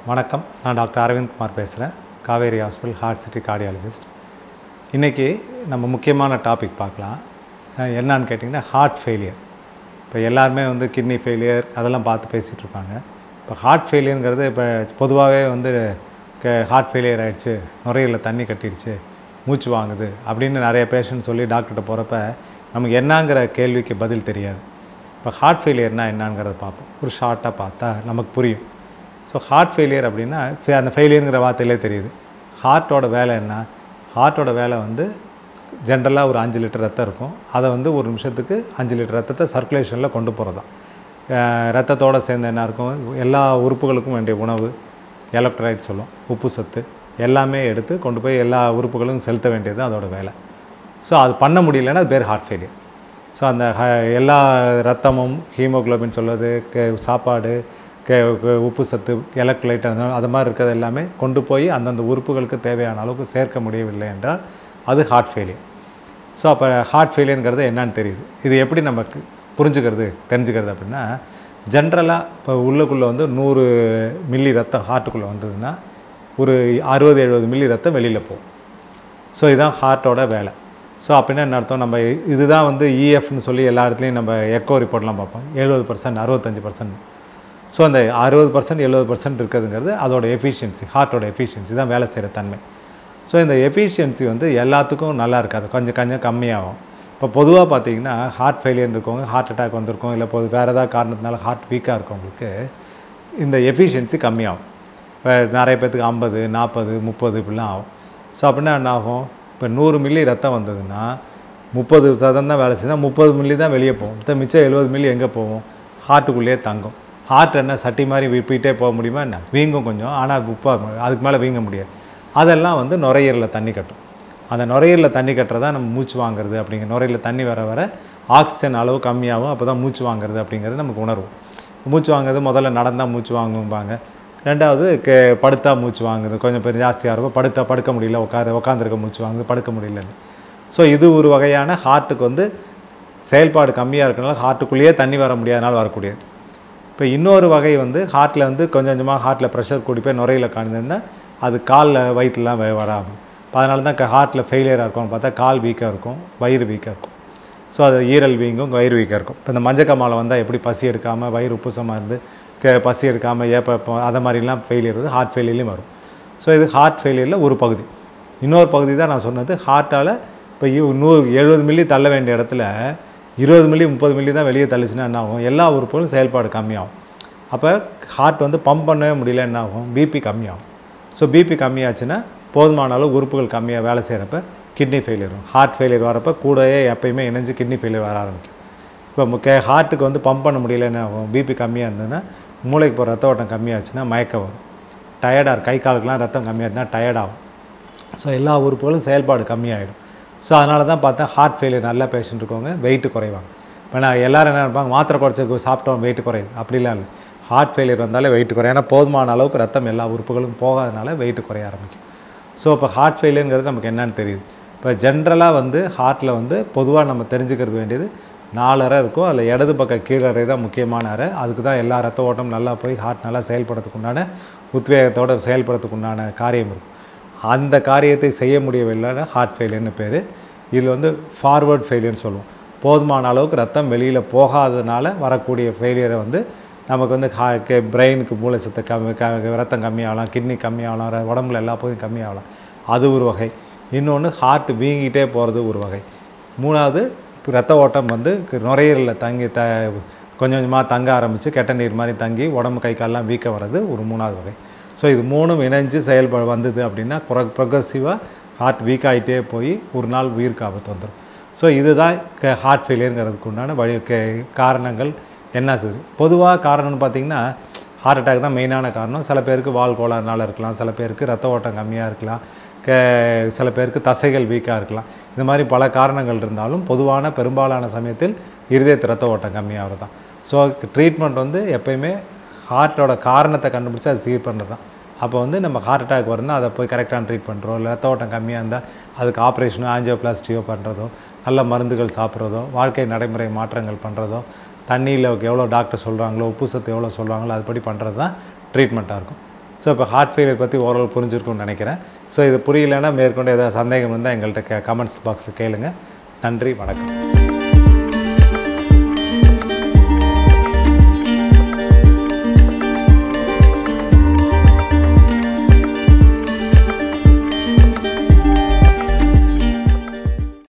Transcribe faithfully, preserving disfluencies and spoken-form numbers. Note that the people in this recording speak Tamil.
வணக்கம். நான் டாக்டர் அரவிந்த் குமார் பேசுகிறேன். Kauvery hospital heart city cardiologist. இன்றைக்கி நம்ம முக்கியமான டாபிக் பார்க்கலாம். என்னான்னு கேட்டிங்கன்னா ஹார்ட் ஃபெயிலியர். இப்போ எல்லாருமே வந்து கிட்னி ஃபெயிலியர் அதெல்லாம் பார்த்து பேசிகிட்டு இருப்பாங்க. இப்போ ஹார்ட் ஃபெயிலியருங்கிறது இப்போ பொதுவாகவே வந்து ஹார்ட் ஃபெயிலியர் ஆகிடுச்சு, நுரையீரலில் தண்ணி கட்டிடுச்சு, மூச்சு வாங்குது அப்படின்னு நிறைய பேஷண்ட் சொல்லி டாக்டர்கிட்ட போகிறப்ப நமக்கு என்னங்கிற கேள்விக்கு பதில் தெரியாது. இப்போ ஹார்ட் ஃபெயிலியர்னால் என்னங்கிறத பார்ப்போம். ஒரு ஷார்ட்டாக பார்த்தா நமக்கு புரியும். ஸோ ஹார்ட் ஃபெயிலியர் அப்படின்னா அந்த ஃபெயிலியருங்கிற வார்த்தையிலே தெரியுது. ஹார்ட்டோட வேலை என்ன? ஹார்ட்டோட வேலை வந்து ஜென்ரலாக ஒரு அஞ்சு லிட்டர் ரத்தம் இருக்கும். அதை வந்து ஒரு நிமிஷத்துக்கு அஞ்சு லிட்டர் ரத்தத்தை சர்க்குலேஷனில் கொண்டு போகிறது தான். ரத்தத்தோடு சேர்ந்து என்ன இருக்கும், எல்லா உறுப்புகளுக்கும் வேண்டிய உணவு, எலக்ட்ரோலைட் சொல்லும், உப்பு சத்து எல்லாமே எடுத்து கொண்டு போய் எல்லா உறுப்புகளும் செலுத்த வேண்டியது அதோட வேலை. ஸோ அது பண்ண முடியலன்னா அது பேர் ஹார்ட் ஃபெயிலியர். ஸோ அந்த எல்லா ரத்தமும் ஹீமோக்ளோபின் சொல்வது, சாப்பாடு, உப்பு சத்து, எலக்ட்ரோலைட் அது மாதிரி இருக்கிறது எல்லாமே கொண்டு போய் அந்தந்த உறுப்புகளுக்கு தேவையான அளவுக்கு சேர்க்க முடியவில்லை என்றால் அது ஹார்ட் ஃபெயிலியர். ஸோ அப்போ ஹார்ட் ஃபெயிலியருங்கிறது என்னன்னு தெரியுது. இது எப்படி நமக்கு புரிஞ்சுக்கிறது தெரிஞ்சுக்கிறது அப்படின்னா, ஜென்ரலாக இப்போ உள்ளுக்குள்ளே வந்து நூறு மில்லி ரத்தம் ஹார்ட்டுக்குள்ளே வந்ததுன்னா ஒரு அறுபது எழுபது மில்லி ரத்தம் வெளியில் போகும். ஸோ இதுதான் ஹார்ட்டோட வேலை. ஸோ அப்படின்னா என்ன அர்த்தம், நம்ம இதுதான் வந்து இஎஃப்னு சொல்லி எல்லா இடத்துலையும் நம்ம எக்கோ ரிப்போர்ட்லாம் பார்ப்போம். எழுபது பர்சன்ட் அறுபத்தஞ்சு பர்சன்ட். ஸோ அந்த அறுபது பர்சன்ட் எழுபது பர்சன்ட் இருக்கிறதுங்கிறது அதோட எஃபிஷியன்சி, ஹார்ட்டோட எஃபிஷியன்சி தான் வேலை செய்கிற தன்மை. ஸோ இந்த எஃபிஷியன்சி வந்து எல்லாத்துக்கும் நல்லா இருக்காது, கொஞ்சம் கொஞ்சம் கம்மியாகும். இப்போ பொதுவாக பார்த்தீங்கன்னா ஹார்ட் ஃபெயிலியர் இருக்கவங்க, ஹார்ட் அட்டாக் வந்திருக்கும், இல்லை பொது வேறு ஏதாவது காரணத்தினால ஹார்ட் வீக்காக இருக்கவங்களுக்கு இந்த எஃபிஷியன்சி கம்மியாகும். இப்போ நிறைய பேர்த்துக்கு ஐம்பது நாற்பது முப்பது இப்படிலாம் ஆகும். ஸோ அப்படின்னா என்ன ஆகும், இப்போ நூறு மில்லி ரத்தம் வந்ததுன்னா முப்பது சதம் தான் வேலை செய்தால் முப்பது மில்லி தான் வெளியே போகும். இப்போ மிச்சம் எழுபது மில்லி எங்கே போகும், ஹார்ட்டுக்குள்ளேயே தங்கும். ஹார்ட் என்ன சட்டி மாதிரி விப்பிகிட்டே போக முடியுமா என்ன, வீங்கும் கொஞ்சம், ஆனால் உப்பாக அதுக்கு மேலே வீங்க முடியாது. அதெல்லாம் வந்து நுரையீரலில் தண்ணி கட்டும். அந்த நுரையீரலில் தண்ணி கட்டுறதா நம்ம மூச்சு வாங்குறது அப்படிங்கிற, நுரையீரலில் தண்ணி வர வர ஆக்சிஜன் அளவு கம்மியாகும். அப்போ தான் மூச்சு வாங்குறது அப்படிங்கிறது நமக்கு உணர்வும். மூச்சு வாங்குறது முதல்ல நடந்தால் மூச்சு வாங்கும்பாங்க, ரெண்டாவது கே படுத்தா மூச்சு வாங்குது, கொஞ்சம் பேர் ஜாஸ்தியாக இருக்கும், படுத்தா படுக்க முடியல, உட்காந்து உட்காந்துருக்க மூச்சு வாங்குது, படுக்க முடியலன்னு. ஸோ இது ஒரு வகையான ஹார்ட்டுக்கு வந்து செயல்பாடு கம்மியாக இருக்கிறனால ஹார்ட்டுக்குள்ளேயே தண்ணி வர முடியாதனால வரக்கூடியது. இப்போ இன்னொரு வகை வந்து ஹார்ட்டில் வந்து கொஞ்சம் கொஞ்சமாக ஹார்ட்டில் ப்ரெஷர் கூடி போய் நுரையில் காணிருந்தால் அது காலில் வயிற்றுலாம் வராமல், இப்போ அதனால தான் ஹார்ட்டில் ஃபெயிலியராக இருக்கும்னு பார்த்தா கால் வீக்காக இருக்கும், வயிறு வீக்காக இருக்கும். ஸோ அது ஈரல் வீங்கும், வயிறு வீக்காக இருக்கும். இப்போ இந்த மஞ்சக்காமாலை வந்தால் எப்படி பசி எடுக்காமல் வயிறு உப்புசமாக இருந்து கே பசி எடுக்காமல் ஏப்போ அதை மாதிரிலாம் ஃபெயிலியர் வந்து ஹார்ட் ஃபெயிலியர்லேயும் வரும். ஸோ இது ஹார்ட் ஃபெயிலியரில் ஒரு பகுதி. இன்னொரு பகுதி தான் நான் சொன்னது, ஹார்ட்டால் இப்போ நூறு எழுபது மில்லி தள்ள வேண்டிய இடத்துல இருபது மில்லி முப்பது மில்லி தான் வெளியே தள்ளிச்சுன்னா என்ன ஆகும், எல்லா உறுப்புகளும் செயல்பாடு கம்மியாகும். அப்போ ஹார்ட் வந்து பம்ப் பண்ணவே முடியல, என்ன ஆகும், பிபி கம்மியாகும். ஸோ பிபி கம்மியாச்சுன்னா போதுமான அளவு உறுப்புகள் கம்மியாக வேலை செய்கிறப்ப கிட்னி ஃபெயிலியர் வரும். ஹார்ட் ஃபெயிலியர் வரப்போ கூடவே எப்பயுமே இணைஞ்சு கிட்னி ஃபெயிலியர் வர ஆரம்பிக்கும். இப்போ கே ஹார்ட்டுக்கு வந்து பம்ப் பண்ண முடியல, என்ன ஆகும், பிபி கம்மியாக இருந்ததுன்னா மூளைக்கு போகிற ரத்த ஓட்டம் கம்மியாச்சுன்னா மயக்கம் வரும், டயர்டாக கை காலுக்கெலாம் ரத்தம் கம்மியாக இருந்தால் டயர்டாகும். ஸோ எல்லா உறுப்புகளும் செயல்பாடு கம்மியாகிடும். ஸோ அதனால தான் பார்த்தா ஹார்ட் ஃபெயிலியர் நல்ல பேஷண்ட் இருக்கவங்க வெயிட்டு குறைவாங்க. இப்போ நான் எல்லோரும் என்ன நினைப்பாங்க, மாத்திரை குறைச்சதுக்கு சாப்பிட்டோம் வெயிட்டு குறையுது, அப்படிலாம் இல்லை. ஹார்ட் ஃபெயிலியர் வந்தாலே வெயிட்டு குறையும். ஏன்னா போதுமான அளவுக்கு ரத்தம் எல்லா உறுப்புகளும் போகாதனால வெயிட்டு குறைய ஆரம்பிக்கும். ஸோ இப்போ ஹார்ட் ஃபெயிலியருங்கிறது நமக்கு என்னன்னு தெரியுது. இப்போ ஜென்ரலாக வந்து ஹார்ட்டில் வந்து பொதுவாக நம்ம தெரிஞ்சுக்கிறது வேண்டியது நாலு அறை இருக்கும். அதில் இடது பக்கம் கீழே அறை தான் முக்கியமான அறை. அதுக்கு தான் எல்லா ரத்த ஓட்டம் நல்லா போய் ஹார்ட் நல்லா செயல்படுறதுக்கு உண்டான உத்வேகத்தோடு செயல்படுறதுக்கு உண்டான காரியம் இருக்கும். அந்த காரியத்தை செய்ய முடியவில்லைன்னா ஹார்ட் ஃபெயிலியர்னு பேர். இதில் வந்து ஃபார்வர்ட் ஃபெயிலியர்னு சொல்லுவோம். போதுமான அளவுக்கு ரத்தம் வெளியில் போகாததுனால வரக்கூடிய ஃபெயிலியரை வந்து நமக்கு வந்து ஹா கே பிரெயினுக்கு மூளை சத்து கம்மி க ரத்தம் கம்மியாகலாம், கிட்னி கம்மியாகலாம், உடம்புல எல்லா பகுதியும் கம்மியாகலாம், அது ஒரு வகை. இன்னொன்று ஹார்ட் வீங்கிட்டே போகிறது ஒரு வகை. மூணாவது ரத்த ஓட்டம் வந்து நுரையீரலில் தங்கி த கொஞ்சம் கொஞ்சமாக தங்க ஆரம்பித்து கெட்ட நீர் மாதிரி தங்கி உடம்பு கை காலெலாம் வீக்க வர்றது ஒரு மூணாவது வகை. ஸோ இது மூணும் இணைஞ்சு செயல்பட வந்தது அப்படின்னா ப்ரொ ப்ரொக்ரெசிவாக ஹார்ட் வீக் ஆகிட்டே போய் ஒரு நாள் உயிருக்கு ஆபத்து வந்துடும். ஸோ இதுதான் ஹார்ட் ஃபெயிலியருங்கிறதுக்கு உண்டான வழி காரணங்கள் என்ன சரி. பொதுவாக காரணம்னு பார்த்திங்கன்னா ஹார்ட் அட்டாக் தான் மெயினான காரணம். சில பேருக்கு வால் கோளாறுனால இருக்கலாம், சில பேருக்கு ரத்த ஓட்டம் கம்மியாக இருக்கலாம், க சில பேருக்கு தசைகள் வீக்காக இருக்கலாம். இந்த மாதிரி பல காரணங்கள் இருந்தாலும் பொதுவான பெரும்பாலான சமயத்தில் இருதயத்து ரத்த ஓட்டம் கம்மியாகிறது தான். ஸோ ட்ரீட்மெண்ட் வந்து எப்போயுமே ஹார்ட்டோட காரணத்தை கண்டுபிடிச்சி அதை சீர் பண்ணுறது தான். அப்போ வந்து நம்ம ஹார்ட் அட்டாக் வருதுன்னா அதை போய் கரெக்டான ட்ரீட் பண்ணுறோம், இல்லை ரத்த ஓட்டம் கம்மியாக இருந்தால் அதுக்கு ஆப்ரேஷனோ ஆஞ்சியோபிளாஸ்டியோ பண்ணுறதோ, நல்ல மருந்துகள் சாப்பிட்றதோ, வாழ்க்கை நடைமுறை மாற்றங்கள் பண்ணுறதோ, தண்ணியில் எவ்வளோ டாக்டர் சொல்கிறாங்களோ, உப்பு சத்து எவ்வளோ சொல்கிறாங்களோ அதுபடி பண்ணுறது தான் ட்ரீட்மெண்ட்டாக இருக்கும். ஸோ இப்போ ஹார்ட் ஃபெயிலியர் பற்றி ஓரளவு புரிஞ்சிருக்கும்னு நினைக்கிறேன். ஸோ இது புரியலைன்னா மேற்கொண்டு ஏதாவது சந்தேகம் இருந்தால் எங்கள்கிட்ட கே கமெண்ட்ஸ் பாக்ஸில் கேளுங்க. நன்றி, வணக்கம்.